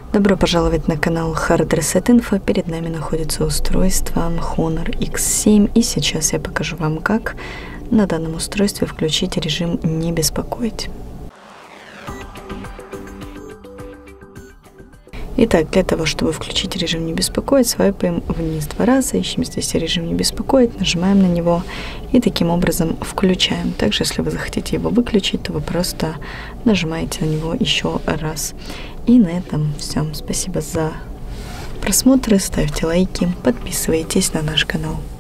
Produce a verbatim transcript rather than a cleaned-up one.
Добро пожаловать на канал Hard Reset Info. Перед нами находится устройство Honor икс семь, и сейчас я покажу вам, как на данном устройстве включить режим «Не беспокоить». Итак, для того, чтобы включить режим «Не беспокоить», свайпаем вниз два раза, ищем здесь режим «Не беспокоить», нажимаем на него и таким образом включаем. Также, если вы захотите его выключить, то вы просто нажимаете на него еще раз. И на этом все. Спасибо за просмотр, ставьте лайки, подписывайтесь на наш канал.